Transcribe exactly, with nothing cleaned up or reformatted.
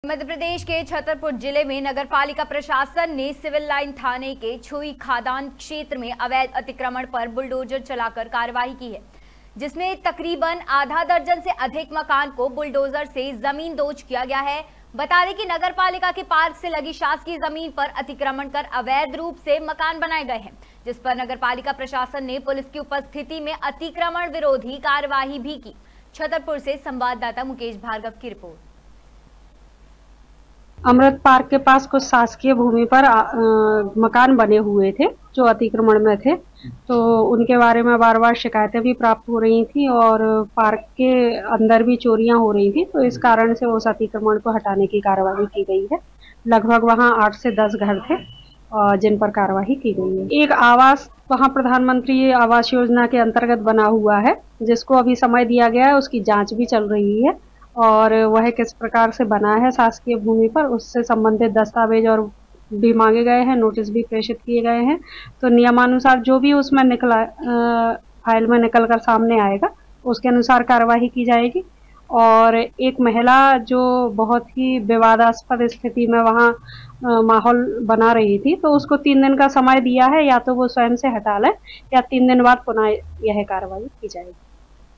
मध्य प्रदेश के छतरपुर जिले में नगरपालिका प्रशासन ने सिविल लाइन थाने के छुई खादान क्षेत्र में अवैध अतिक्रमण पर बुलडोजर चलाकर कार्रवाई की है, जिसमें तकरीबन आधा दर्जन से अधिक मकान को बुलडोजर से जमीन दोज किया गया है। बता दें कि नगरपालिका के पार्क से लगी शासकीय जमीन पर अतिक्रमण कर अवैध रूप से मकान बनाए गए हैं, जिस पर नगरपालिका प्रशासन ने पुलिस की उपस्थिति में अतिक्रमण विरोधी कार्रवाई भी की। छतरपुर से संवाददाता मुकेश भार्गव की रिपोर्ट। अमृत पार्क के पास कुछ शासकीय भूमि पर आ, आ, मकान बने हुए थे जो अतिक्रमण में थे, तो उनके बारे में बार बार शिकायतें भी प्राप्त हो रही थी और पार्क के अंदर भी चोरियां हो रही थी, तो इस कारण से उस अतिक्रमण को हटाने की कार्रवाई की गई है। लगभग वहां आठ से दस घर थे जिन पर कार्रवाई की गई है। एक आवास वहां प्रधानमंत्री आवास योजना के अंतर्गत बना हुआ है, जिसको अभी समय दिया गया है, उसकी जाँच भी चल रही है और वह किस प्रकार से बना है शासकीय भूमि पर, उससे संबंधित दस्तावेज और भी मांगे गए हैं, नोटिस भी प्रेषित किए गए हैं। तो नियमानुसार जो भी उसमें निकला फाइल में निकल कर सामने आएगा उसके अनुसार कार्रवाई की जाएगी। और एक महिला जो बहुत ही विवादास्पद स्थिति में वहाँ माहौल बना रही थी, तो उसको तीन दिन का समय दिया है, या तो वो स्वयं से हटा ले या तीन दिन बाद पुनः यह कार्रवाई की जाएगी।